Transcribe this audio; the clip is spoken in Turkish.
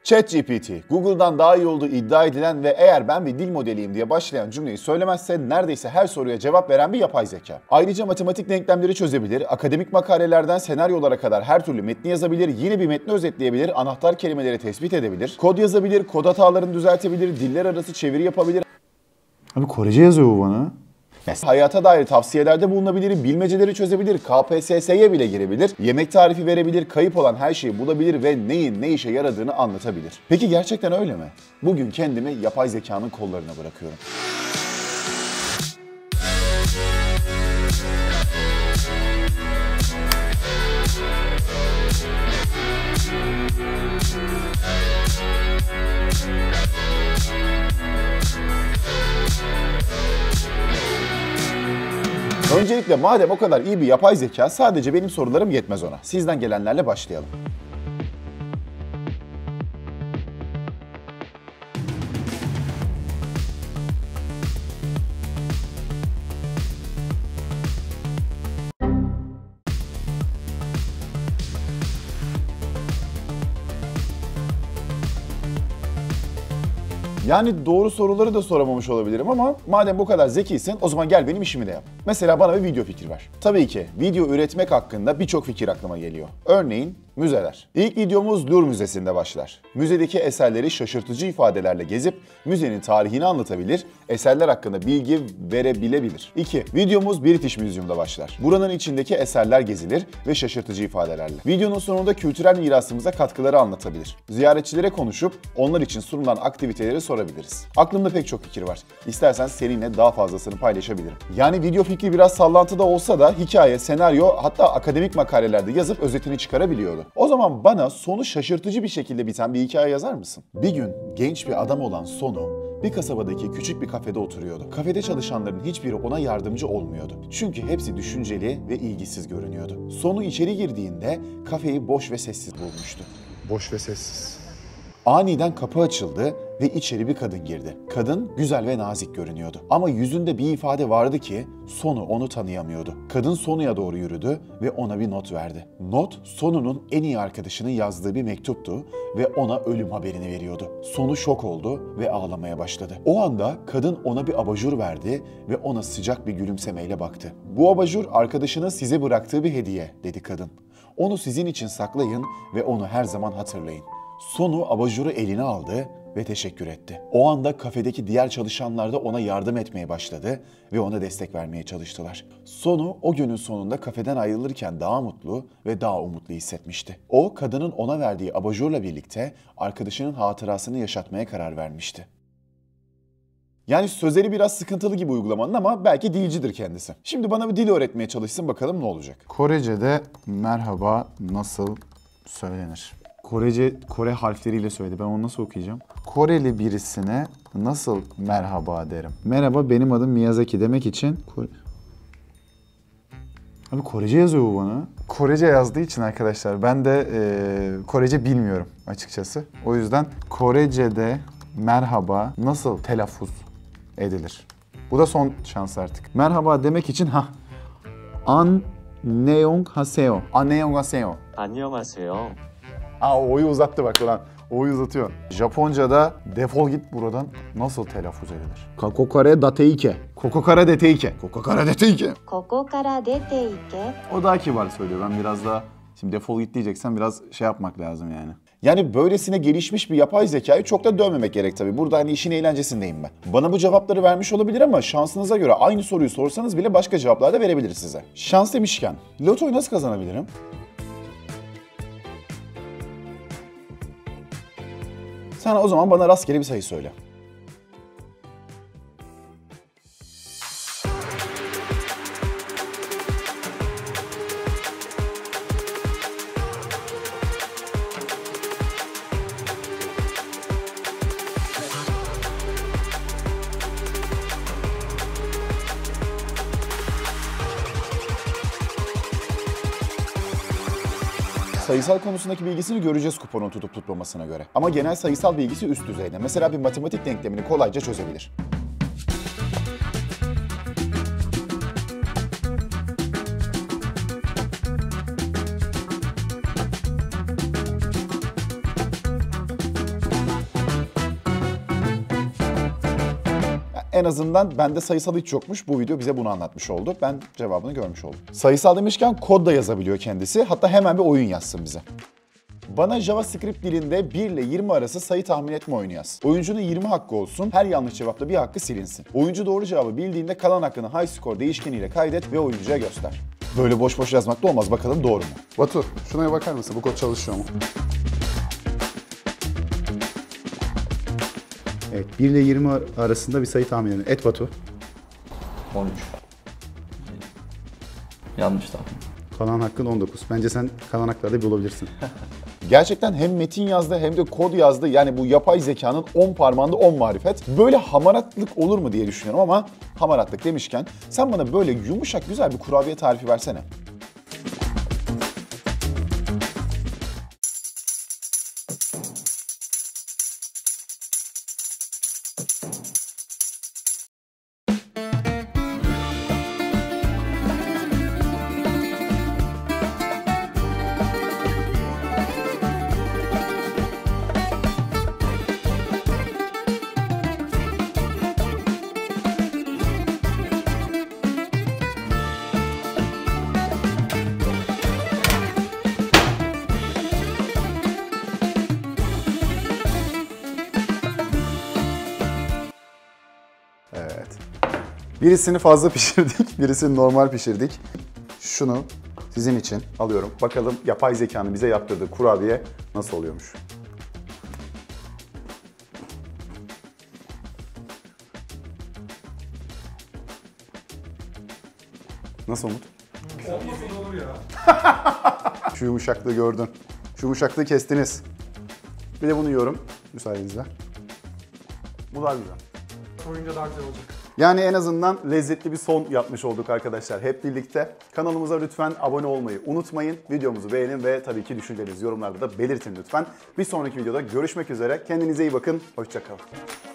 ChatGPT, Google'dan daha iyi olduğu iddia edilen ve eğer ben bir dil modeliyim diye başlayan cümleyi söylemezse neredeyse her soruya cevap veren bir yapay zeka. Ayrıca matematik denklemleri çözebilir, akademik makalelerden senaryolara kadar her türlü metni yazabilir, yine bir metni özetleyebilir, anahtar kelimeleri tespit edebilir, kod yazabilir, kod hatalarını düzeltebilir, diller arası çeviri yapabilir. Abi Korece yazıyor bu bana. Hayata dair tavsiyelerde bulunabilir, bilmeceleri çözebilir, KPSS'ye bile girebilir, yemek tarifi verebilir, kayıp olan her şeyi bulabilir ve neyin ne işe yaradığını anlatabilir. Peki gerçekten öyle mi? Bugün kendimi yapay zekanın kollarına bırakıyorum. Öncelikle madem o kadar iyi bir yapay zeka, sadece benim sorularım yetmez ona. Sizden gelenlerle başlayalım. Yani doğru soruları da soramamış olabilirim ama madem bu kadar zekisin o zaman gel benim işimi de yap. Mesela bana bir video fikri ver. Tabii ki video üretmek hakkında birçok fikir aklıma geliyor. Örneğin müzeler. İlk videomuz Louvre Müzesi'nde başlar. Müzedeki eserleri şaşırtıcı ifadelerle gezip müzenin tarihini anlatabilir, eserler hakkında bilgi verebilebilir. 2. Videomuz British Museum'da başlar. Buranın içindeki eserler gezilir ve şaşırtıcı ifadelerle. Videonun sonunda kültürel mirasımıza katkıları anlatabilir. Ziyaretçilere konuşup onlar için sunulan aktiviteleri sorabiliriz. Aklımda pek çok fikir var. İstersen seninle daha fazlasını paylaşabilirim. Yani video fikri biraz sallantıda olsa da hikaye, senaryo hatta akademik makalelerde yazıp özetini çıkarabiliyordu. O zaman bana sonu şaşırtıcı bir şekilde biten bir hikaye yazar mısın? Bir gün genç bir adam olan Sonu bir kasabadaki küçük bir kafede oturuyordu. Kafede çalışanların hiçbiri ona yardımcı olmuyordu. Çünkü hepsi düşünceli ve ilgisiz görünüyordu. Sonu içeri girdiğinde kafeyi boş ve sessiz bulmuştu. Boş ve sessiz. Aniden kapı açıldı ve içeri bir kadın girdi. Kadın güzel ve nazik görünüyordu. Ama yüzünde bir ifade vardı ki Sonu onu tanıyamıyordu. Kadın Sonu'ya doğru yürüdü ve ona bir not verdi. Not, Sonu'nun en iyi arkadaşının yazdığı bir mektuptu ve ona ölüm haberini veriyordu. Sonu şok oldu ve ağlamaya başladı. O anda kadın ona bir abajur verdi ve ona sıcak bir gülümsemeyle baktı. "Bu abajur arkadaşının size bıraktığı bir hediye," dedi kadın. "Onu sizin için saklayın ve onu her zaman hatırlayın." Sonu abajuru eline aldı ve teşekkür etti. O anda kafedeki diğer çalışanlar da ona yardım etmeye başladı ve ona destek vermeye çalıştılar. Sonu o günün sonunda kafeden ayrılırken daha mutlu ve daha umutlu hissetmişti. O, kadının ona verdiği abajurla birlikte arkadaşının hatırasını yaşatmaya karar vermişti. Yani sözleri biraz sıkıntılı gibi uygulamanın ama belki dilcidir kendisi. Şimdi bana bir dil öğretmeye çalışsın, bakalım ne olacak. Korece'de merhaba nasıl söylenir? Kore harfleriyle söyledi. Ben onu nasıl okuyacağım? Koreli birisine nasıl merhaba derim? Merhaba, benim adım Miyazaki demek için... Abi Korece yazıyor bu bana. Korece yazdığı için arkadaşlar ben de Korece bilmiyorum açıkçası. O yüzden Korece'de merhaba nasıl telaffuz edilir? Bu da son şans artık. Merhaba demek için Annyeonghaseyo. Annyeonghaseyo. 안녕하세요. O'yu uzattı bak ulan. O'yu uzatıyor. Japonca'da defol git buradan nasıl telaffuz edilir? Kakokare dateike. Kokokara deteike. Kokokara deteike. ここから出て行け。 O daha kibar söylüyor. Ben biraz daha... Şimdi defol git diyeceksen biraz şey yapmak lazım yani. Yani böylesine gelişmiş bir yapay zekayı çok da dövmemek gerek tabii. Burada hani işin eğlencesindeyim ben. Bana bu cevapları vermiş olabilir ama şansınıza göre aynı soruyu sorsanız bile başka cevaplar da verebilir size. Şans demişken, lotoyu nasıl kazanabilirim? Sen o zaman bana rastgele bir sayı söyle. Sayısal konusundaki bilgisini göreceğiz kuponun tutup tutmamasına göre. Ama genel sayısal bilgisi üst düzeyde. Mesela bir matematik denklemini kolayca çözebilir. en azından bende sayısal hiç yokmuş. Bu video bize bunu anlatmış oldu. Ben cevabını görmüş oldum. Sayısal demişken kod da yazabiliyor kendisi. Hatta hemen bir oyun yazsın bize. Bana JavaScript dilinde 1 ile 20 arası sayı tahmin etme oyunu yaz. Oyuncunun 20 hakkı olsun, her yanlış cevapta bir hakkı silinsin. Oyuncu doğru cevabı bildiğinde kalan hakkını high score değişkeniyle kaydet ve oyuncuya göster. Böyle boş boş yazmak da olmaz. Bakalım doğru mu? Batu, şuna bakar mısın? Bu kod çalışıyor mu? Evet, 1 ile 20 arasında bir sayı tahmin edin. Et Batu. 13. Yanlış tahmin. Kalan hakkın 19. Bence sen kalan haklarda bulabilirsin. Gerçekten hem metin yazdı hem de kod yazdı. Yani bu yapay zekanın 10 parmağında 10 marifet. Böyle hamaratlık olur mu diye düşünüyorum ama hamaratlık demişken sen bana böyle yumuşak güzel bir kurabiye tarifi versene. Evet. Birisini fazla pişirdik, birisini normal pişirdik. Şunu sizin için alıyorum. Bakalım yapay zekanın bize yaptırdığı kurabiye nasıl oluyormuş. Nasıl Umut? Olmasa olur ya. Şu yumuşaklığı gördün. Şu yumuşaklığı kestiniz. Bir de bunu yiyorum müsaadenizle. Bu daha güzel. Oyunca daha güzel olacak. Yani en azından lezzetli bir son yapmış olduk arkadaşlar hep birlikte. Kanalımıza lütfen abone olmayı unutmayın. Videomuzu beğenin ve tabii ki düşüncelerinizi yorumlarda da belirtin lütfen. Bir sonraki videoda görüşmek üzere. Kendinize iyi bakın. Hoşça kalın.